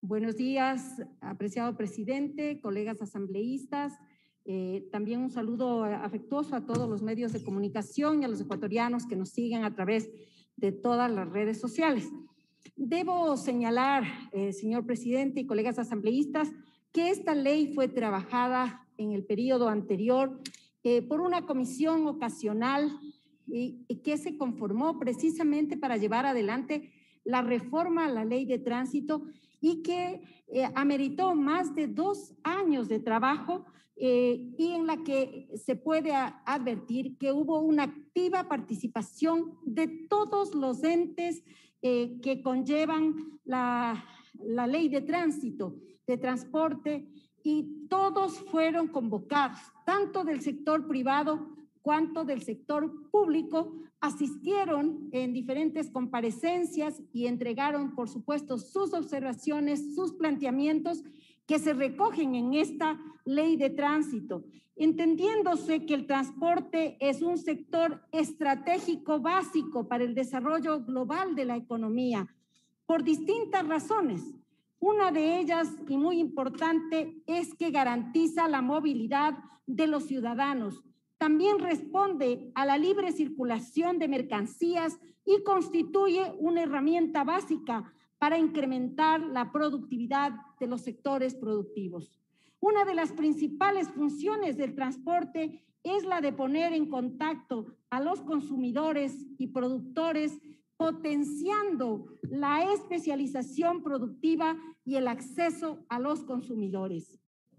Buenos días, apreciado presidente, colegas asambleístas. También un saludo afectuoso a todos los medios de comunicación y a los ecuatorianos que nos siguen a través de todas las redes sociales. Debo señalar, señor presidente y colegas asambleístas, que esta ley fue trabajada en el periodo anterior por una comisión ocasional que se conformó precisamente para llevar adelante la reforma a la ley de tránsito y que ameritó más de 2 años de trabajo y en la que se puede advertir que hubo una activa participación de todos los entes que conllevan la ley de tránsito, de transporte, y todos fueron convocados, tanto del sector privado cuanto del sector público, asistieron en diferentes comparecencias y entregaron, por supuesto, sus observaciones, sus planteamientos que se recogen en esta ley de tránsito, entendiéndose que el transporte es un sector estratégico básico para el desarrollo global de la economía, por distintas razones. Una de ellas, y muy importante, es que garantiza la movilidad de los ciudadanos. También responde a la libre circulación de mercancías y constituye una herramienta básica para incrementar la productividad de los sectores productivos. Una de las principales funciones del transporte es la de poner en contacto a los consumidores y productores, potenciando la especialización productiva y el acceso a los consumidores.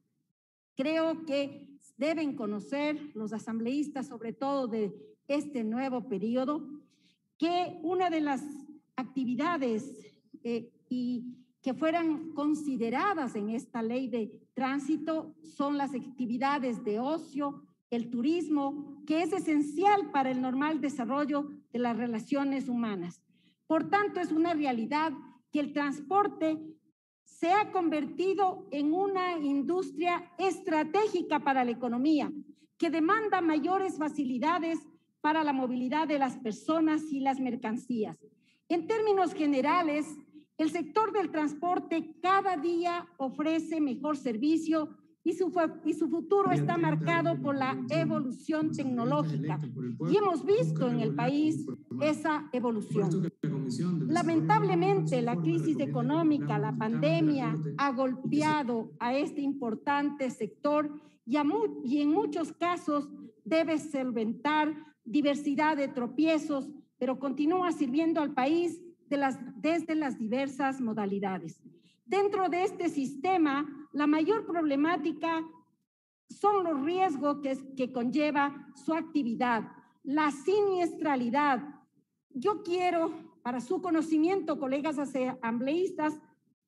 Creo que deben conocer los asambleístas, sobre todo de este nuevo periodo, que una de las actividades y que fueran consideradas en esta ley de tránsito son las actividades de ocio, el turismo, que es esencial para el normal desarrollo de las relaciones humanas. Por tanto, es una realidad que el transporte se ha convertido en una industria estratégica para la economía, que demanda mayores facilidades para la movilidad de las personas y las mercancías. En términos generales, el sector del transporte cada día ofrece mejor servicio y su futuro está marcado por la evolución tecnológica. Y hemos visto en el país esa evolución. Lamentablemente, la crisis económica, la pandemia, ha golpeado a este importante sector y en muchos casos debe solventar diversidad de tropiezos, pero continúa sirviendo al país desde las diversas modalidades. Dentro de este sistema, la mayor problemática son los riesgos que conlleva su actividad, la siniestralidad. Yo quiero, para su conocimiento, colegas asambleístas,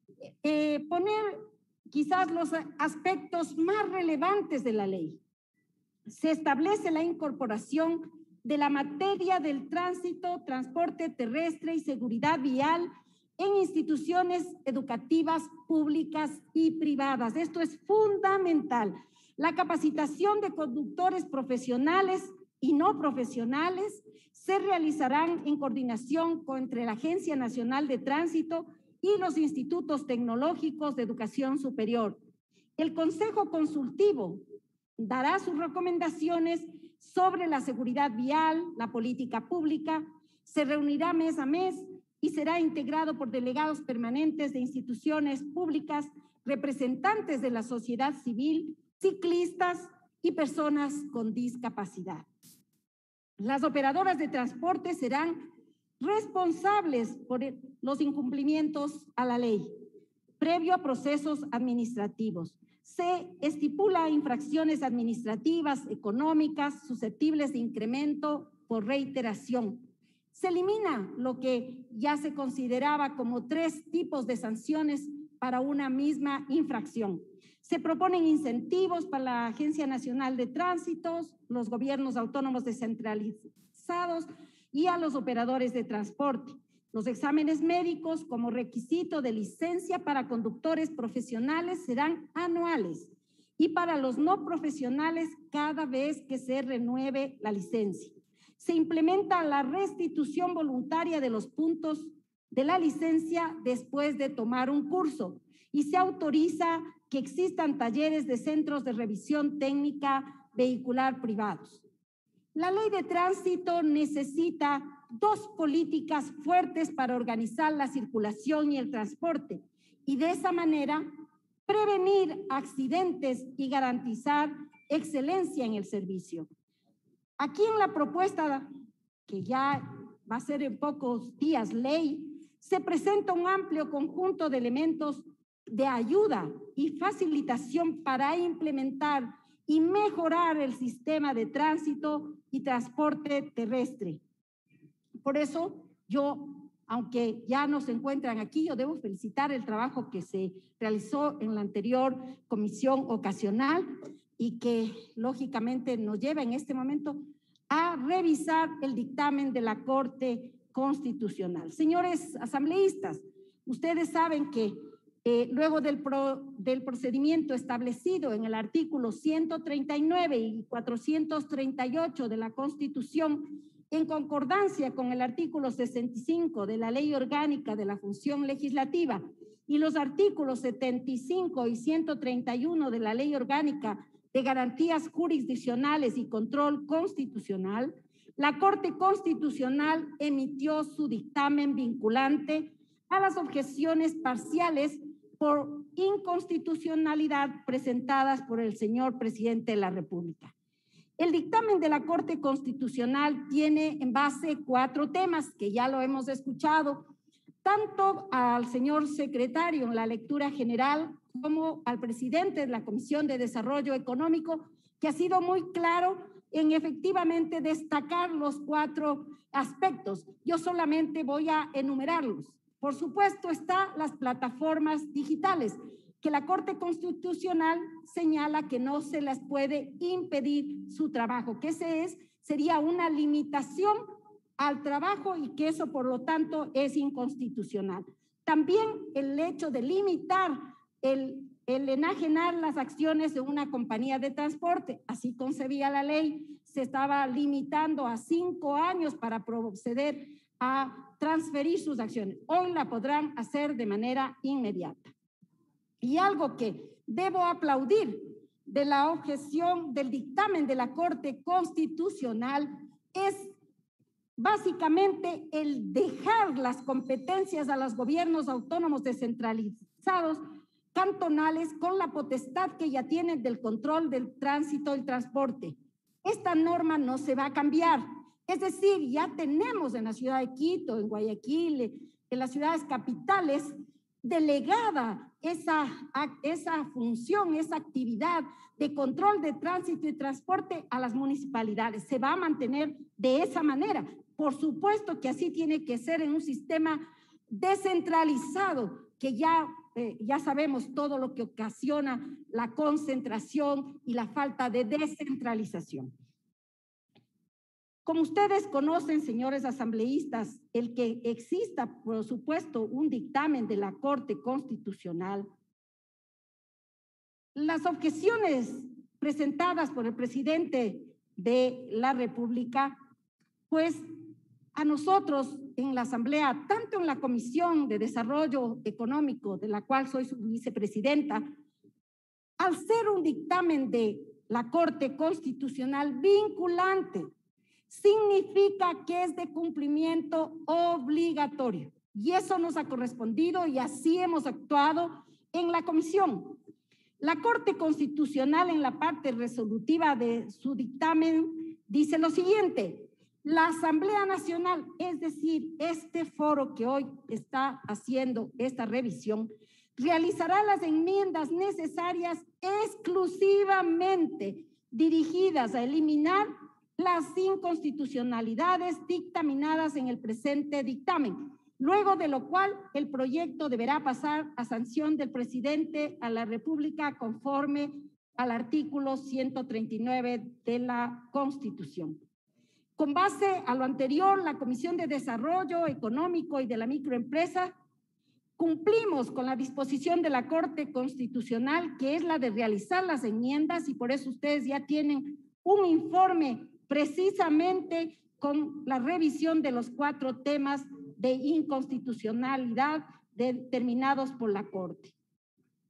poner quizás los aspectos más relevantes de la ley. Se establece la incorporación de la materia del tránsito, transporte terrestre y seguridad vial en instituciones educativas públicas y privadas. Esto es fundamental. La capacitación de conductores profesionales y no profesionales se realizarán en coordinación entre la Agencia Nacional de Tránsito y los institutos tecnológicos de educación superior. El Consejo Consultivo dará sus recomendaciones sobre la seguridad vial, la política pública, se reunirá mes a mes y será integrado por delegados permanentes de instituciones públicas, representantes de la sociedad civil, ciclistas y personas con discapacidad. Las operadoras de transporte serán responsables por los incumplimientos a la ley, previo a procesos administrativos. Se estipula infracciones administrativas, económicas, susceptibles de incremento por reiteración. Se elimina lo que ya se consideraba como 3 tipos de sanciones para una misma infracción. Se proponen incentivos para la Agencia Nacional de Tránsitos, los gobiernos autónomos descentralizados y a los operadores de transporte. Los exámenes médicos como requisito de licencia para conductores profesionales serán anuales y para los no profesionales cada vez que se renueve la licencia. Se implementa la restitución voluntaria de los puntos de la licencia después de tomar un curso y se autoriza que existan talleres de centros de revisión técnica vehicular privados. La ley de tránsito necesita dos políticas fuertes para organizar la circulación y el transporte y de esa manera prevenir accidentes y garantizar excelencia en el servicio. Aquí en la propuesta, que ya va a ser en pocos días ley, se presenta un amplio conjunto de elementos de ayuda y facilitación para implementar y mejorar el sistema de tránsito y transporte terrestre. Por eso yo, aunque ya no se encuentran aquí, yo debo felicitar el trabajo que se realizó en la anterior comisión ocasional y que lógicamente nos lleva en este momento a revisar el dictamen de la Corte Constitucional. Señores asambleístas, ustedes saben que luego del procedimiento establecido en el artículo 139 y 438 de la Constitución, en concordancia con el artículo 65 de la Ley Orgánica de la Función Legislativa y los artículos 75 y 131 de la Ley Orgánica de Garantías Jurisdiccionales y Control Constitucional, la Corte Constitucional emitió su dictamen vinculante a las objeciones parciales por inconstitucionalidad presentadas por el señor presidente de la República. El dictamen de la Corte Constitucional tiene en base 4 temas que ya lo hemos escuchado, tanto al señor secretario en la lectura general como al presidente de la Comisión de Desarrollo Económico, que ha sido muy claro en efectivamente destacar los 4 aspectos. Yo solamente voy a enumerarlos. Por supuesto, están las plataformas digitales, que la Corte Constitucional señala que no se las puede impedir su trabajo, que sería una limitación al trabajo y que eso, por lo tanto, es inconstitucional. También el hecho de limitar el enajenar las acciones de una compañía de transporte, así concebía la ley, se estaba limitando a 5 años para proceder a transferir sus acciones. Hoy la podrán hacer de manera inmediata. Y algo que debo aplaudir de la objeción del dictamen de la Corte Constitucional es básicamente el dejar las competencias a los gobiernos autónomos descentralizados cantonales con la potestad que ya tienen del control del tránsito y transporte. Esta norma no se va a cambiar. Es decir, ya tenemos en la ciudad de Quito, en Guayaquil, en las ciudades capitales, delegada esa función, esa actividad de control de tránsito y transporte a las municipalidades. Se va a mantener de esa manera. Por supuesto que así tiene que ser en un sistema descentralizado, que ya sabemos todo lo que ocasiona la concentración y la falta de descentralización. Como ustedes conocen, señores asambleístas, el que exista, por supuesto, un dictamen de la Corte Constitucional, las objeciones presentadas por el presidente de la República, pues a nosotros en la Asamblea, tanto en la Comisión de Desarrollo Económico, de la cual soy su vicepresidenta, al ser un dictamen de la Corte Constitucional vinculante, significa que es de cumplimiento obligatorio. Y eso nos ha correspondido y así hemos actuado en la comisión. La Corte Constitucional, en la parte resolutiva de su dictamen, dice lo siguiente: la Asamblea Nacional, es decir, este foro que hoy está haciendo esta revisión, realizará las enmiendas necesarias exclusivamente dirigidas a eliminar las inconstitucionalidades dictaminadas en el presente dictamen, luego de lo cual el proyecto deberá pasar a sanción del presidente a la República conforme al artículo 139 de la Constitución. Con base a lo anterior, la Comisión de Desarrollo Económico y de la Microempresa cumplimos con la disposición de la Corte Constitucional, que es la de realizar las enmiendas, y por eso ustedes ya tienen un informe precisamente con la revisión de los 4 temas de inconstitucionalidad determinados por la Corte.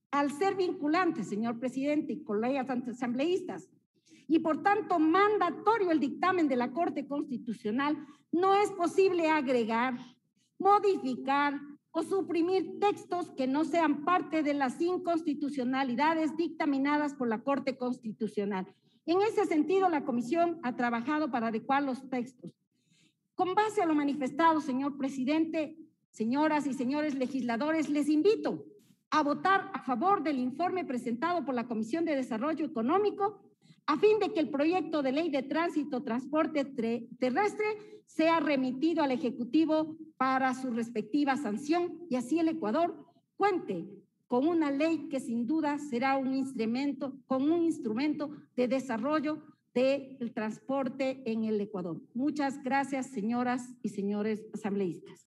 al ser vinculante, señor presidente y colegas asambleístas, y por tanto mandatorio el dictamen de la Corte Constitucional, no es posible agregar, modificar o suprimir textos que no sean parte de las inconstitucionalidades dictaminadas por la Corte Constitucional. En ese sentido, la Comisión ha trabajado para adecuar los textos. Con base a lo manifestado, señor presidente, señoras y señores legisladores, les invito a votar a favor del informe presentado por la Comisión de Desarrollo Económico a fin de que el proyecto de ley de tránsito, transporte terrestre sea remitido al Ejecutivo para su respectiva sanción y así el Ecuador cuente con una ley que sin duda será un instrumento de desarrollo del transporte en el Ecuador. Muchas gracias, señoras y señores asambleístas.